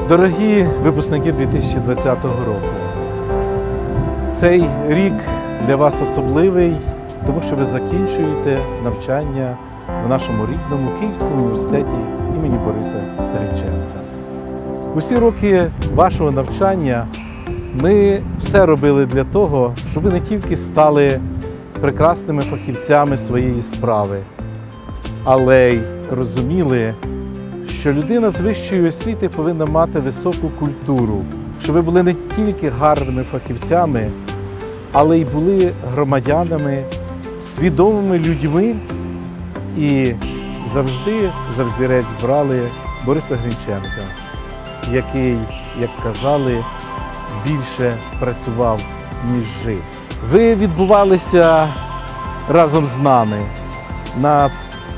Дорогі випускники 2020 року, цей рік для вас особливий, тому що ви закінчуєте навчання в нашому рідному Київському університеті імені Бориса Гринченка. Усі роки вашого навчання ми все робили для того, щоб ви не тільки стали прекрасними фахівцями своєї справи, але й розуміли, що людина з вищої освіти повинна мати високу культуру, щоб ви були не тільки гарними фахівцями, але й були громадянами, свідомими людьми і завжди за взірець брали Бориса Гринченка, який, як казали, більше працював, ніж жив. Ви відбувалися разом з нами на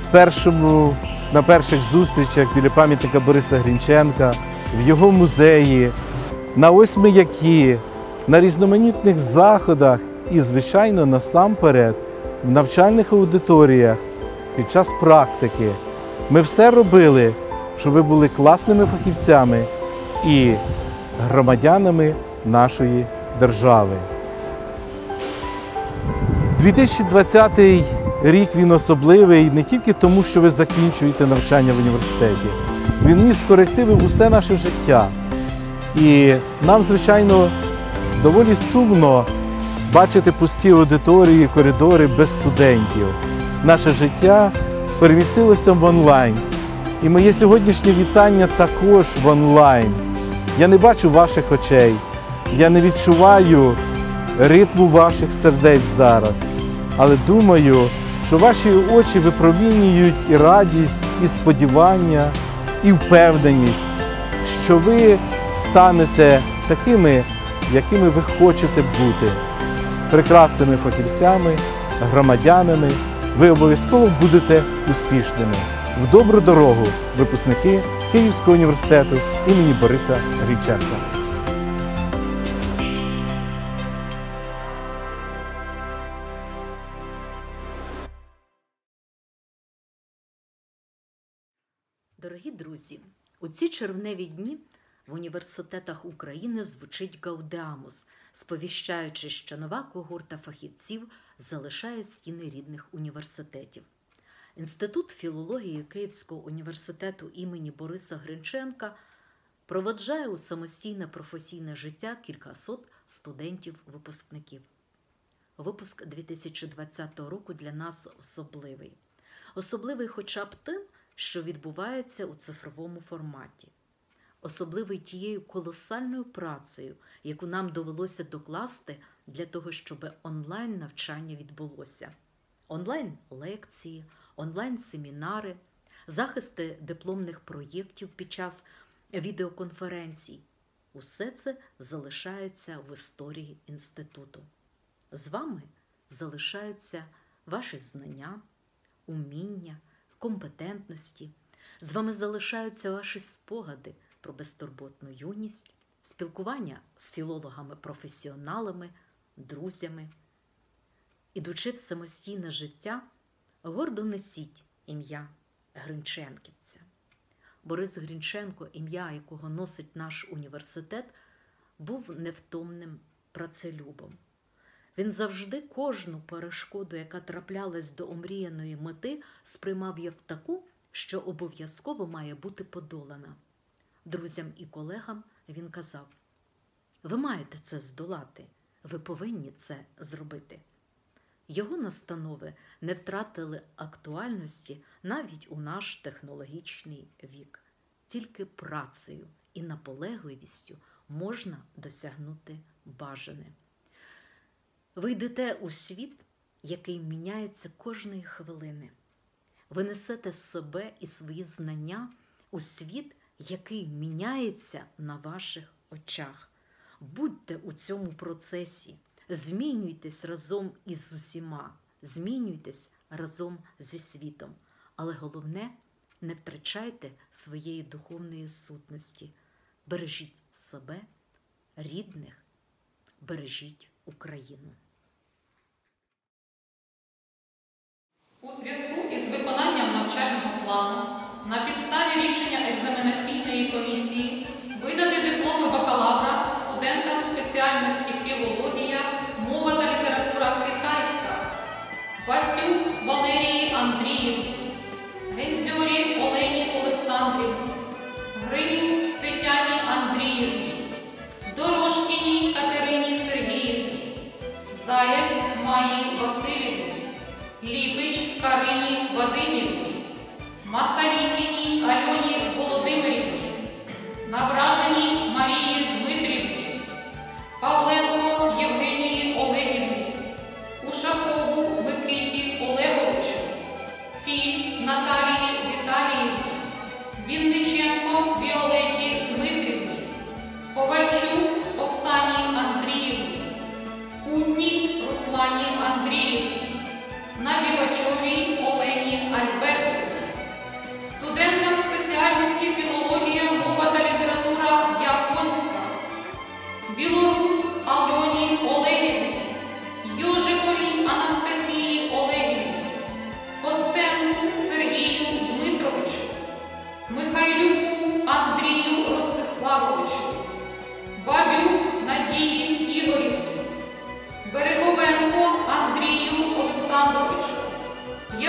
перших зустрічах біля пам'ятника Бориса Гринченка, в його музеї, на «Ось ми які», на різноманітних заходах і, звичайно, насамперед, в навчальних аудиторіях, під час практики. Ми все робили, щоб ви були класними фахівцями і громадянами нашої держави. 2020 рік він особливий не тільки тому, що ви закінчуєте навчання в університеті. Він ніс корективи в усе наше життя. І нам, звичайно, доволі сумно бачити пусті аудиторії, коридори без студентів. Наше життя перемістилося в онлайн. І моє сьогоднішнє вітання також в онлайн. Я не бачу ваших очей, я не відчуваю ритму ваших сердець зараз. Але думаю, що ваші очі випромінюють і радість, і сподівання, і впевненість, що ви станете такими, якими ви хочете бути. Прекрасними фахівцями, громадянами. Ви обов'язково будете успішними. В добру дорогу, випускники Київського університету імені Бориса Гринченка. Дорогі друзі, у ці червневі дні в університетах України звучить гаудеамус, сповіщаючи, що нова когорта фахівців залишає стіни рідних університетів. Інститут філології Київського університету імені Бориса Гринченка проводжає у самостійне професійне життя кількасот студентів-випускників. Випуск 2020 року для нас особливий. Особливий хоча б тим, що відбувається у цифровому форматі. Особливий тією колосальною працею, яку нам довелося докласти для того, щоб онлайн-навчання відбулося. Онлайн-лекції, онлайн-семінари, захисти дипломних проєктів під час відеоконференцій. Усе це залишається в історії інституту. З вами залишаються ваші знання, уміння, компетентності. З вами залишаються ваші спогади про безтурботну юність, спілкування з філологами-професіоналами, друзями. Ідучи в самостійне життя, гордо несіть ім'я Гринченківця. Борис Гринченко, ім'я якого носить наш університет, був невтомним працелюбом. Він завжди кожну перешкоду, яка траплялась до омріяної мети, сприймав як таку, що обов'язково має бути подолана. Друзям і колегам він казав: «Ви маєте це здолати, ви повинні це зробити». Його настанови не втратили актуальності навіть у наш технологічний вік. Тільки працею і наполегливістю можна досягнути бажане. Ви йдете у світ, який міняється кожної хвилини. Ви несете себе і свої знання у світ, який міняється на ваших очах. Будьте у цьому процесі, змінюйтесь разом із усіма, змінюйтесь разом зі світом. Але головне, не втрачайте своєї духовної сутності. Бережіть себе, рідних, бережіть Україну. У зв'язку із виконанням навчального плану на підставі рішення екзаменаційної комісії видано Наталії Віталіївні, Вінниченко Віолеті Дмитрівні, Ковальчук Оксані Андріївні, Кутній Руслані Андріївні, Набівачовій Олені Альбертівні, студентам спеціальності філологія, мова та література японська, Білорус Альоні Олегівні, Йожиковій Анастасії Олегівні, Костенку Сергію Дмитровичу, Михайлюку Андрію Ростиславовичу, Бабюк Надії Ігорівні, Береговенко Андрію Олександровичу,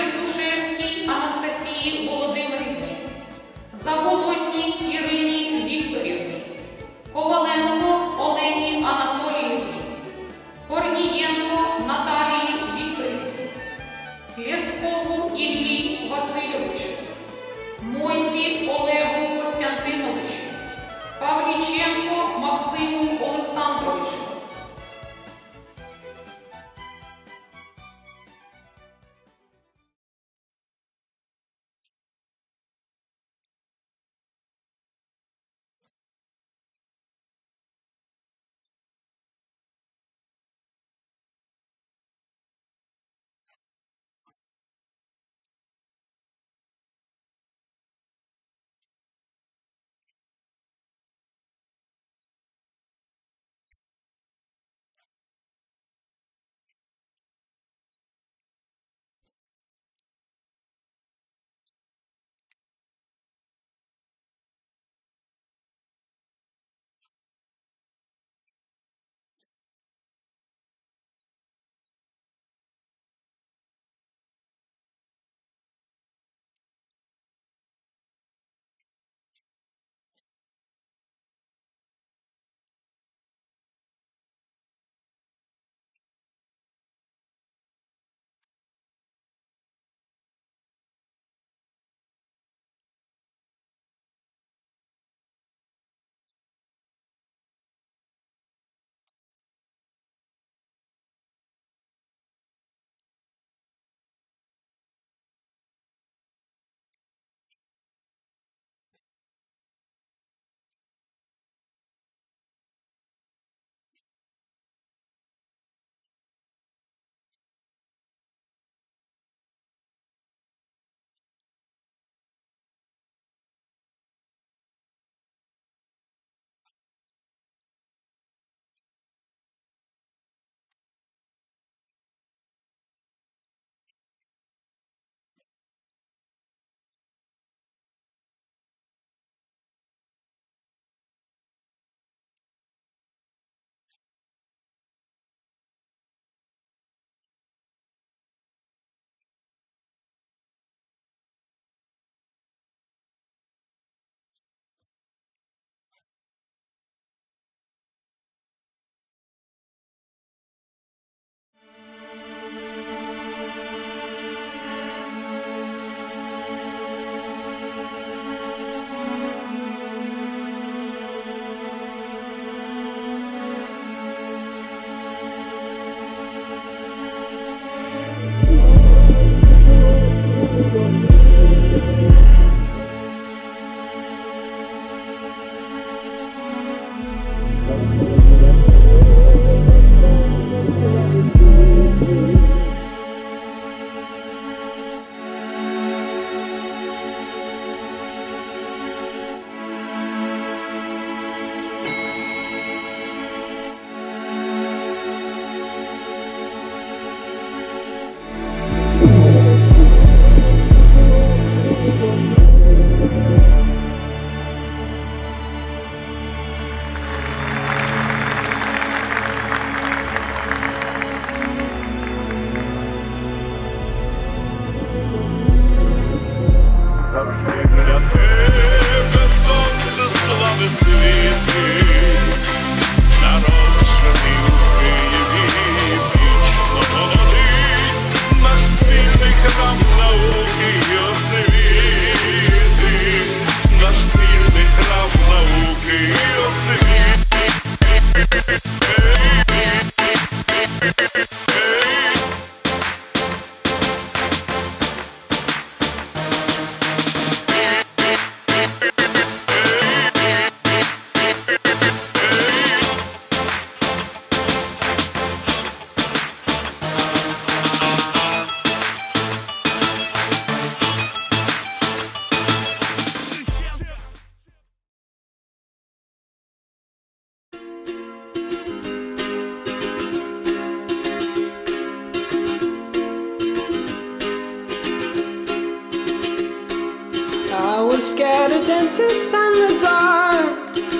was scared of dentists and the dark.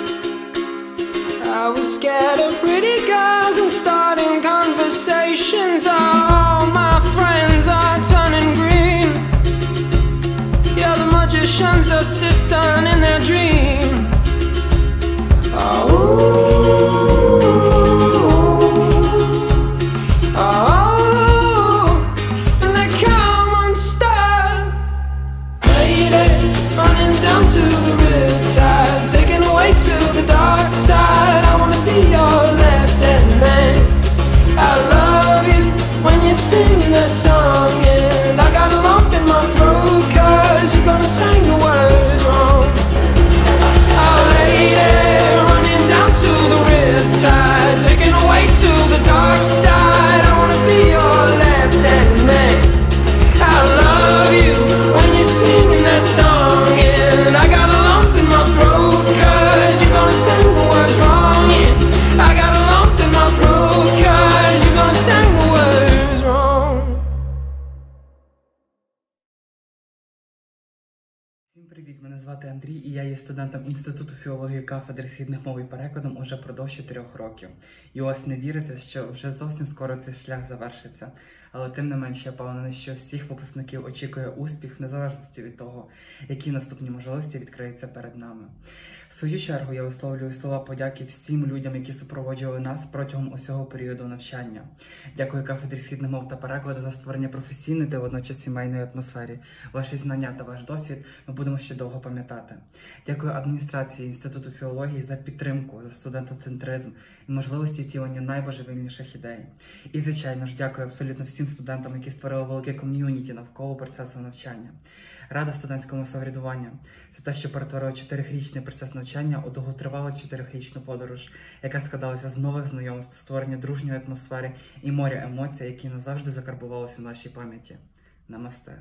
I was scared of pretty girls and starting conversations. All my friends are turning green. Yeah, the magician's assistant in their dream. Oh, oh, and they come unstuck. Lady, running down to the riptide, taken away to the dark side. I wanna be your left-hand man. I love you when you're singing that song, and I got a lump in my throat 'cause you're gonna sing the words wrong. Oh lady, running down to the riptide, taken away to the dark side. I wanna be your left-hand man. I love you when you're singing that song, and I got a lump in my throat 'cause you're gonna sing the words wrong. Yeah, I got a lump in my throat 'cause you're gonna sing the words wrong. Всім привіт! Мене звати Андрій і я є студентом Інституту філології кафедри східних мов і перекладом уже продовж 4 років. І ось не віриться, що вже зовсім скоро цей шлях завершиться. Але тим не менше я впевнений, що всіх випускників очікує успіх в незалежності від того, які наступні можливості відкриються перед нами. В свою чергу я висловлюю слова подяки всім людям, які супроводжували нас протягом усього періоду навчання. Дякую кафедрі східних мов та перекладу за створення професійної та водночас сімейної атмосфери. Ваші знання та ваш досвід ми будемо ще довго пам'ятати. Дякую адміністрації Інституту філології за підтримку, за студентоцентризм і можливості втілення найбожевільніших ідей. І, звичайно ж, дякую абсолютно всім студентам, які створили велике ком'юніті навколо процесу навчання. Рада студентському самоврядуванню – це те, що перетворило 4-річний процес навчання у довготривалу 4-річну подорож, яка складалася з нових знайомств, створення дружньої атмосфери і моря емоцій, які назавжди закарбувалися у нашій пам'яті. Намасте!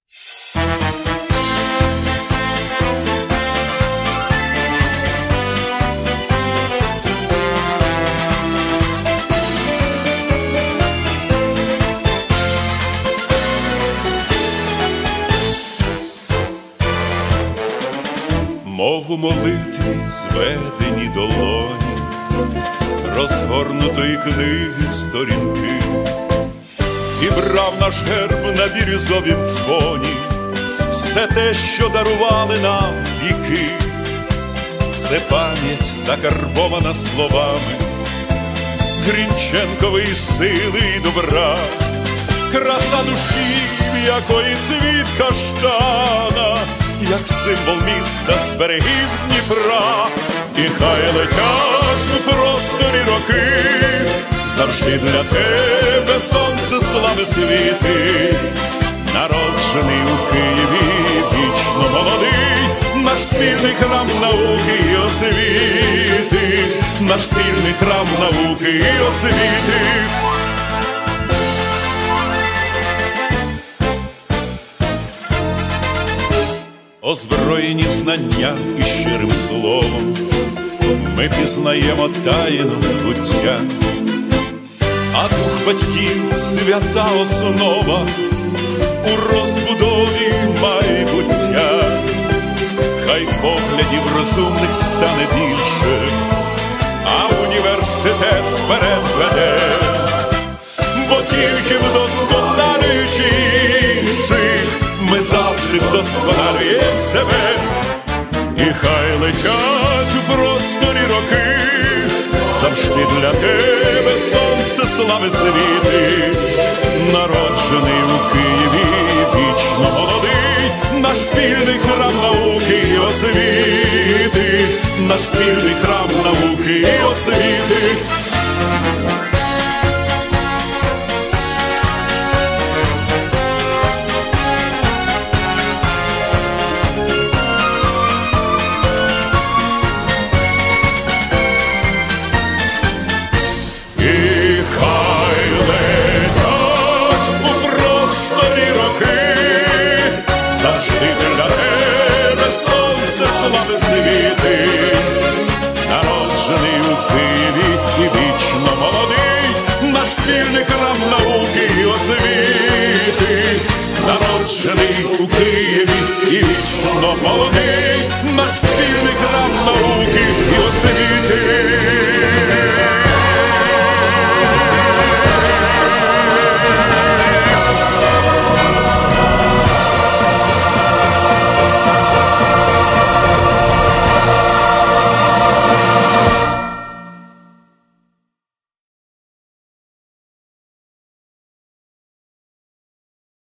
Мов у молитві зведені долоні, розгорнутої книги сторінки, зібрав наш герб на бірюзовім фоні, все те, що дарували нам віки. Це пам'ять закарбована словами Грінченкової сили і добра, краса душі, в якої цвіт каштана, як символ міста з берегів Дніпра. І хай летять у просторі роки, завжди для тебе сонце слави світить. Народжений у Києві, вічно молодий, наш спільний храм науки і освіти, наш спільний храм науки і освіти. Озброєні знання і щирим словом ми пізнаємо тайну буття, а дух батьків – свята основа у розбудові майбуття. Хай поглядів розумних стане більше, а університет вперед веде, бо тільки вдосконалюючи інших ми завжди вдосконалюємо себе. І хай летять у просторі роки, завжди для тебе сонце слави світить. Народжений у Києві, вічно молодий, наш спільний храм науки і освіти, наш спільний храм науки і освіти. Слави світи, народжений у Києві і вічно молодий, наш спільний храм науки і освіти, народжений у Києві і вічно вічно молодий.